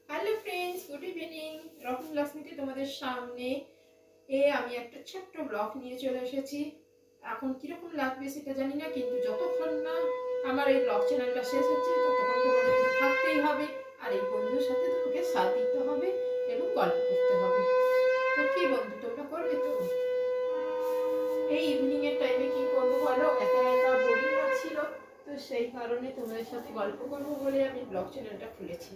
Hello friends, good evening. রকম লক্ষ্মীতে তোমাদের সামনে আমি একটা ছোট্ট ব্লগ নিয়ে চলে এসেছি। এখন কিরকম লাগবে সেটা জানি না, কিন্তু যতক্ষণ না আমার এই ব্লগ চ্যানেলটা শেষ হচ্ছে ততক্ষণ তোমাদেরকে থাকতেই হবে। আর এই বন্ধুর সাথে তোমাকে সাথ দিতে হবে এবং গল্প করতে হবে। তো কি বন্ধু, তোমরা করবে তো? এই ইভিনিং এর টাইমে কি করবো বলো, একা একা বোরিং লাগছিল। তো সেই কারণে তোমাদের সাথে গল্প করবো বলে আমি ব্লগ চ্যানেলটা খুলেছি।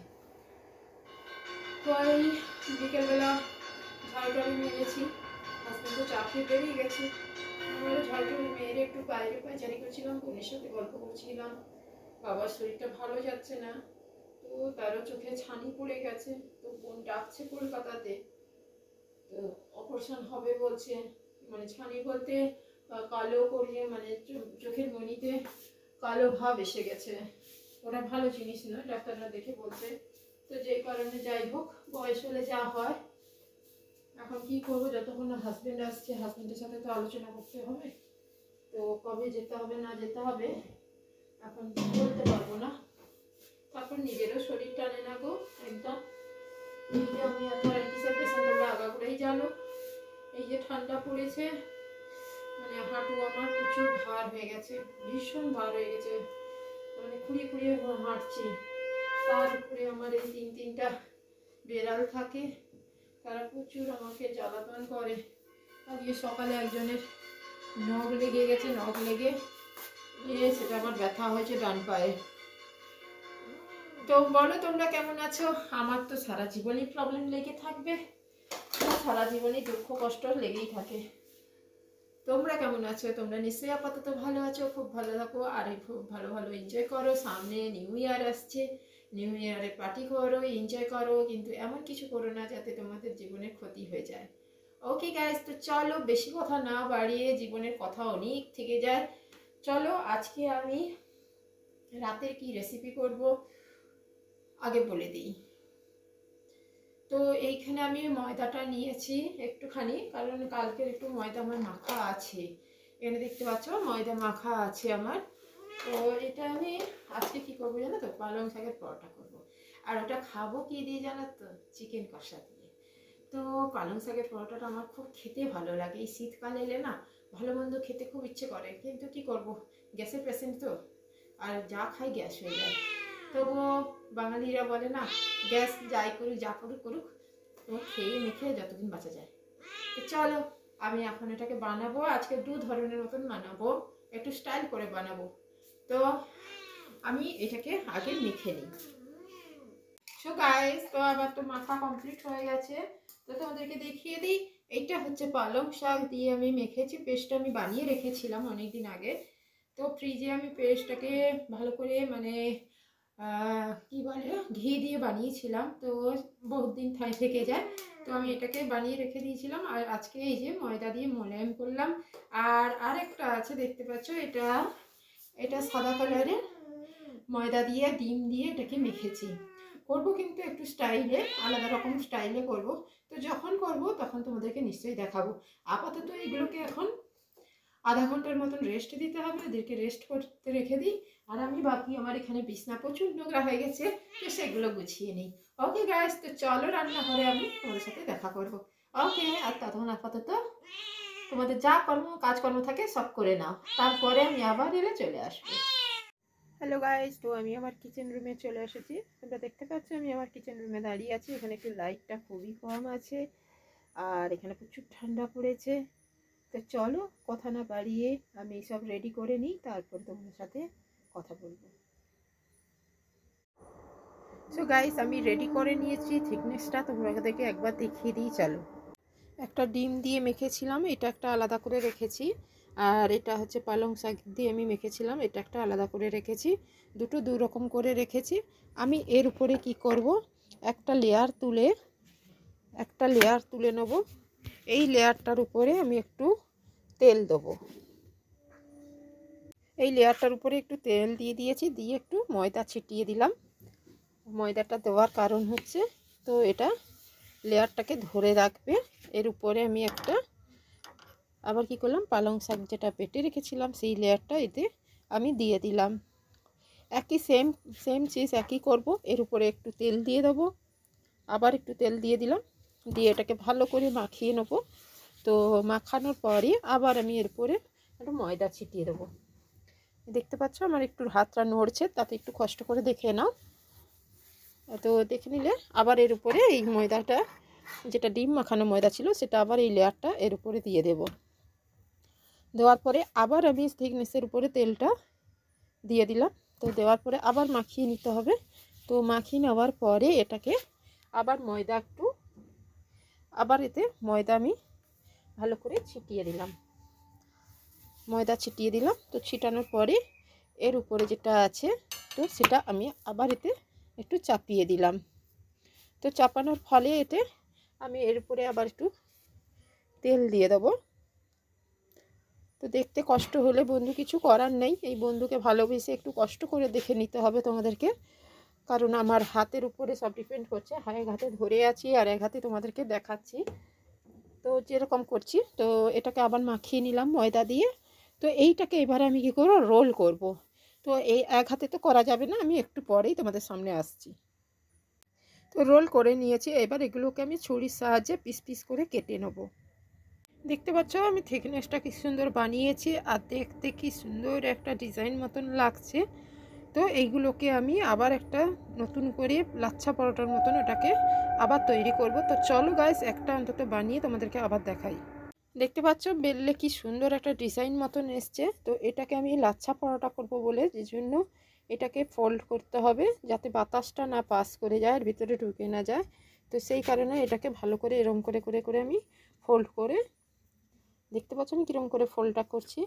তো এই বিকেলবেলা ঝাড়টাড়ি মেরেছি, হাজব্যান্ড তো চা খেয়ে বেরিয়ে গেছে। আমরা ঝাড়টাড়ি মেরে একটু বাইরে পায়চারি করছিলাম, বোনের সাথে গল্প করছিলাম। বাবার শরীরটা ভালো যাচ্ছে না, তো তারও চোখে ছানি পড়ে গেছে। তো বোন ডাকছে কলকাতাতে, তো অপারেশন হবে বলছে। মানে ছানি বলতে কালো করিয়ে, মানে চোখের মণিতে কালো ভাব এসে গেছে। ওটা ভালো জিনিস না, ডাক্তাররা দেখে বলছে। তো যেই কারণে যাই হোক, বয়স হলে যা হয়। এখন কি করবো, যতক্ষণ না হাজবেন্ড আসছে, হাজবেন্ডের সাথে তো আলোচনা করতে হবে। তো কবে যেতে হবে না যেতে হবে এখন বলতে পারবো না। তারপর নিজেরও শরীর টানে না গো একদম। এই যে আমি অ্যাথরাইটিসের পেশেন্ট, তোমরা আগাগোড়াই জানো। এই যে ঠান্ডা পড়েছে, মানে হাঁটু আমার প্রচুর ভার হয়ে গেছে, ভীষণ ভার হয়ে গেছে। মানে খুঁড়িয়ে খুঁড়িয়ে হাঁটছি। তার উপরে আমার এই তিনটা বেড়াল থাকে, তারা প্রচুর আমাকে জ্বালাতন করে। আজকে সকালে একজনের নখ লেগে গেছে, নখ লেগে সেটা আমার ব্যথা হয়েছে ডান পায়ে। তো বলো তোমরা কেমন আছো? আমার তো সারা জীবনই প্রবলেম লেগে থাকবে, সারা জীবনই দুঃখ কষ্ট লেগেই থাকে। তোমরা কেমন আছো? তোমরা নিশ্চয়ই আপাতত ভালো আছো, খুব ভালো থাকো আর খুব ভালো ভালো এনজয় করো। সামনে নিউ ইয়ার আসছে, নিউ ইয়ারে পার্টি করো, এনজয় করো, কিন্তু এমন কিছু করো না যাতে তোমাদের জীবনের ক্ষতি হয়ে যায়। ওকে গাইস, তো চলো বেশি কথা না বাড়িয়ে, জীবনের কথা অনেক থেকে যায়। চলো আজকে আমি রাতের কি রেসিপি করব আগে বলে দিই। তো এইখানে আমি ময়দাটা নিয়েছি একটুখানি, কারণ কালকের একটু ময়দা আমার মাখা আছে। এখানে দেখতে পাচ্ছ ময়দা মাখা আছে আমার। তো এটা আমি আজকে কি করবো জানো তো, পালং শাকের পরোটা করব। আর ওটা খাবো কি দিয়ে জানো তো, চিকেন কষা দিয়ে। তো পালং শাকের পরোটাটা আমার খুব খেতে ভালো লাগে। এই শীতকাল এলে না ভালো মন্দ খেতে খুব ইচ্ছে করে, কিন্তু কি করব, গ্যাসের পেশেন্ট তো, আর যা খাই গ্যাস হয়ে যায়। তবুও বাঙালিরা বলে না, গ্যাস যাই করুক যা করুক করুক, তো খেয়ে মেখে যতদিন বাঁচা যায়। তো চলো আমি এখন এটাকে বানাবো। আজকে দু ধরনের মতন বানাবো, একটু স্টাইল করে বানাবো। তো আমি এটাকে আগে মেখে নিই। সো গাইস, তো আবার তো মাখা কমপ্লিট হয়ে গেছে। তো তোমাদেরকে দেখিয়ে দিই, এইটা হচ্ছে পালং শাক দিয়ে আমি মেখেছি। পেস্টটা আমি বানিয়ে রেখেছিলাম অনেক দিন আগে। তো ফ্রিজে আমি পেস্টটাকে ভালো করে, মানে কি বলে, ঘি দিয়ে বানিয়েছিলাম, তো বহুত দিন থেকে যায়। তো আমি এটাকে বানিয়ে রেখে দিয়েছিলাম, আর আজকে এই যে ময়দা দিয়ে মোলায়েম করলাম। আর আরেকটা আছে দেখতে পাচ্ছ, এটা এটা সাদা কালারের ময়দা দিয়ে ডিম দিয়ে এটাকে মেখেছি। করব কিন্তু একটু স্টাইলে, আলাদা রকম স্টাইলে করব। তো যখন করব তখন তোমাদেরকে নিশ্চয়ই দেখাবো। আপাতত এগুলোকে এখন আধা ঘন্টার মতন রেস্ট দিতে হবে, ওদেরকে রেস্ট করতে রেখে দিই। আর আমি বাকি আমার এখানে বিছনা প্রচুর নোংরা হয়ে গেছে, তো সেগুলো গুছিয়ে নিই। ওকে গাইস, তো চলো রান্নাঘরে আমি তোমাদের সাথে দেখা করব। ওকে, আর ততক্ষণ আপাতত তোমাদের যা কাজকর্ম থাকে সব করে নাও, তারপরে আমি আবার এলে চলে আসবো। হ্যালো গাইস, তো আমি আমার কিচেন রুমে চলে এসেছি। তোমরা দেখতে পাচ্ছ আমি আমার কিচেন রুমে দাঁড়িয়ে আছি। এখানে একটু লাইটটা খুবই কম আছে, আর এখানে প্রচুর ঠান্ডা পড়েছে। তো চলো কথা না বাড়িয়ে আমি সব রেডি করে নিই, তারপর তোমাদের সাথে কথা বলবো। সো গাইস, আমি রেডি করে নিয়েছি। থিকনেসটা তোমাদেরকে একবার দেখিয়ে দিই, চলো। একটা ডিম দিয়ে মেখেছিলাম, এটা একটা আলাদা করে রেখেছি। আর এটা হচ্ছে পালং শাক দিয়ে আমি মেখেছিলাম, এটা একটা আলাদা করে রেখেছি। দুটো দু রকম করে রেখেছি। আমি এর উপরে কি করব, একটা লেয়ার তুলে নেব। এই লেয়ারটার উপরে আমি একটু তেল দেবো। এই লেয়ারটার উপরে একটু তেল দিয়ে দিয়েছি, দিয়ে একটু ময়দা ছিটিয়ে দিলাম। ময়দাটা দেওয়ার কারণ হচ্ছে, তো এটা লেয়ারটাকে ধরে রাখবে। এর উপরে আমি একটা আবার কি করলাম, পালং শাক যেটা পেটে রেখেছিলাম সেই লেয়ারটা এতে আমি দিয়ে দিলাম। একই সেম চিজ একই করব। এর উপরে একটু তেল দিয়ে দেবো, আবার একটু তেল দিয়ে দিলাম, দিয়ে এটাকে ভালো করে মাখিয়ে নেবো। তো মাখানোর পরে আবার আমি এরপরে একটু ময়দা ছিটিয়ে দেবো। দেখতে পাচ্ছ আমার একটু হাতটা নড়ছে, তাতে একটু কষ্ট করে দেখে নাও। তো দেখে নিলে আবার এর উপরে এই ময়দাটা, যেটা ডিম মাখানো ময়দা ছিল, সেটা আবার এই লেয়ারটা এর উপরে দিয়ে দেব। দেওয়ার পরে আবার আমি থিকনেসের উপরে তেলটা দিয়ে দিলাম। তো দেওয়ার পরে আবার মাখিয়ে নিতে হবে। তো মাখিয়ে নেওয়ার পরে এটাকে আবার ময়দা একটু, আবার এতে ময়দা আমি ভালো করে ছিটিয়ে দিলাম, ময়দা ছিটিয়ে দিলাম। তো ছিটানোর পরে এর উপরে যেটা আছে, তো সেটা আমি আবার এতে একটু চাপিয়ে দিলাম। তো চাপানোর ফলে এতে আমি এর উপরে আবার একটু তেল দিয়ে দেবো। তো দেখতে কষ্ট হলে বন্ধু কিছু করার নেই, এই বন্ধুকে ভালোবেসে একটু কষ্ট করে দেখে নিতে হবে তোমাদেরকে, কারণ আমার হাতের উপরে সব ডিপেন্ড করছে। এক হাতে ধরে আছি আর এক হাতে তোমাদেরকে দেখাচ্ছি। তো যেরকম করছি, তো এটাকে আবার মাখিয়ে নিলাম ময়দা দিয়ে। তো এইটাকে এবারে আমি কী করবো, রোল করব। তো এই এক হাতে তো করা যাবে না, আমি একটু পরেই তোমাদের সামনে আসছি। তো রোল করে নিয়েছি, এবার এগুলোকে আমি ছুরির সাহায্যে পিস পিস করে কেটে নেব। দেখতে পাচ্ছ আমি থিকনেসটা কি সুন্দর বানিয়েছি, আর দেখতে কি সুন্দর একটা ডিজাইন মতন লাগছে। তো এইগুলোকে আমি আবার একটা নতুন করে লাচ্ছা পরোটার মতন এটাকে আবার তৈরি করব। তো চলো গাইস, একটা অন্তত বানিয়ে তোমাদেরকে আবার দেখাই। দেখতে পাচ্ছ বেললে কি সুন্দর একটা ডিজাইন মতন এসছে। তো এটাকে আমি লাচ্ছা পরোটা করব বলে, যে জন্য এটাকে ফোল্ড করতে হবে যাতে বাতাসটা না পাস করে যায় আর ভিতরে ঢুকে না যায়। তো সেই কারণে এটাকে ভালো করে এরম করে করে করে আমি ফোল্ড করে, দেখতে পাচ্ছ আমি কীরকম করে ফোল্ডটা করছি,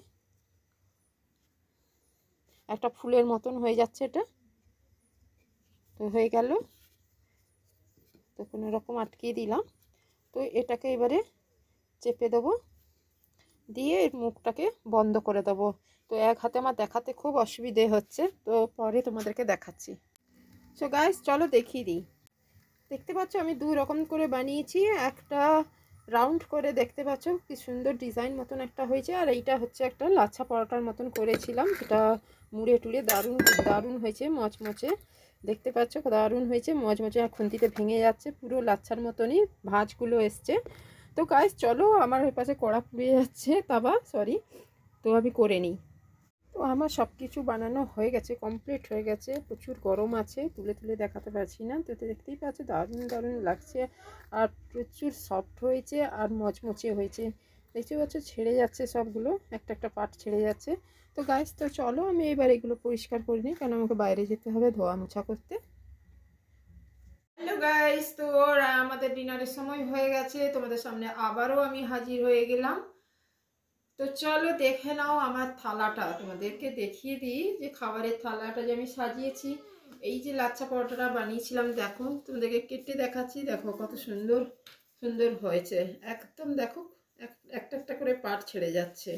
একটা ফুলের মতন হয়ে যাচ্ছে এটা। তো হয়ে গেল, তো কোনো রকম আটকিয়ে দিলাম। তো এটাকে এবারে চেপে দেবো, দিয়ে এর মুখটাকে বন্ধ করে দেবো। তো এক হাতে আমার দেখাতে খুব অসুবিধে হচ্ছে, তো পরে তোমাদেরকে দেখাচ্ছি। সো গাইস চলো দেখিয়ে দিই। দেখতে পাচ্ছ আমি দু রকম করে বানিয়েছি, একটা রাউন্ড করে দেখতে পাচ্ছ কি সুন্দর ডিজাইন মতন একটা হয়েছে, আর এইটা হচ্ছে একটা লাচ্ছা পরোটার মতন করেছিলাম, যেটা মুড়ে টুড়ে দারুণ দারুণ হয়েছে, মচমচে। দেখতে পাচ্ছ দারুণ হয়েছে, মচমচে, আর খুন্তিতে ভেঙে যাচ্ছে, পুরো লাচ্ছার মতনই ভাঁজগুলো এসছে। তো গাইস চলো, আমার ওই পাশে কড়া পুড়ে যাচ্ছে, তাবা সরি, তো আমি করে নিই। তো আমার সব কিছু বানানো হয়ে গেছে, কমপ্লিট হয়ে গেছে। প্রচুর গরম আছে, তুলে তুলে দেখাতে পারছি না। তো দেখতেই পাচ্ছ দারুণ দারুণ লাগছে, আর প্রচুর সফট হয়েছে আর মচমচে হয়েছে। দেখতে পাচ্ছ ছেড়ে যাচ্ছে সবগুলো, একটা একটা পার্ট ছেড়ে যাচ্ছে। তো গাইস তো চলো আমি এবার এগুলো পরিষ্কার করে নিই, কারণ আমাকে বাইরে যেতে হবে ধোয়া মোছা করতে। হ্যালো গাইস, তো আমাদের ডিনারের সময় হয়ে গেছে, তোমাদের সামনে আবারও আমি হাজির হয়ে গেলাম। তো চলো দেখে নাও আমার থালাটা, তোমাদেরকে দেখিয়ে দিই যে খাবারের থালাটা যে আমি সাজিয়েছি। এই যে লাচ্ছা পরোটাটা বানিয়েছিলাম, দেখো তোমাদেরকে কেটে দেখাচ্ছি, দেখো কত সুন্দর সুন্দর হয়েছে একদম, দেখো একটা একটা করে পার্ট ছেড়ে যাচ্ছে।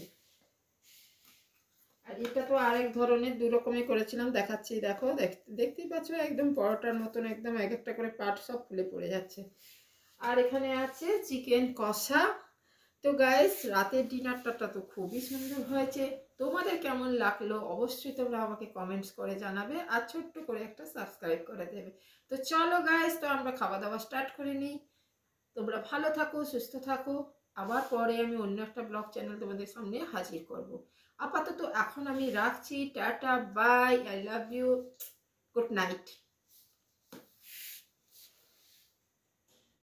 আর এটা তো আরেক ধরনের দু রকমের করেছিলাম, দেখাচ্ছি দেখো, দেখতেই পাচ্ছ একদম পরোটার মতন একদম এক একটা করে পার্ট সব ফুলে পড়ে যাচ্ছে। আর এখানে আছে চিকেন কষা। তো গাইস রাতের ডিনারটা তো খুবই সুন্দর হয়েছে, তোমাদের কেমন লাগলো অবশ্যই তোমরা আমাকে কমেন্টস করে জানাবে, আর ছোট্ট করে একটা সাবস্ক্রাইব করে দেবে। তো চলো গাইস, তো আমরা খাওয়া দাওয়া স্টার্ট করে নিই। তোমরা ভালো থাকো, সুস্থ থাকো, আবার পরে আমি অন্য একটা ব্লগ চ্যানেল তোমাদের সামনে হাজির করব। আপাতত এখন আমি রাখছি, tata bye, I love you, good night.